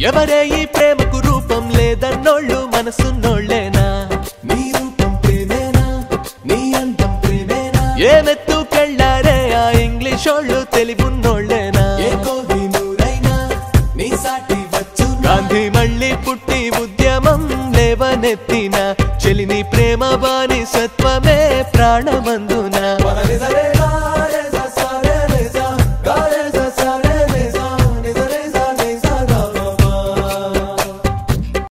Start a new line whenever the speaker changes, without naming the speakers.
ఎవరే ఈ ప్రేమకు రూపం లేదన్నోళ్ళు మనసున్నోళ్ళేనా
నీ రూపం ప్రేమేనా నీ అందం ప్రేమేనా
ఏమెత్తుకెళ్ళారే ఆ ఇంగ్లీషోళ్ళు తెలివున్నోళ్ళేనా
ఏ కోహినూరైనా నీ సాటి వచ్చు
గాంధీ మళ్ళీ పుట్టి ఉద్యమం లేవనెత్తిన చెలిని ప్రేమ బానిసత్వమే ప్రాణమందు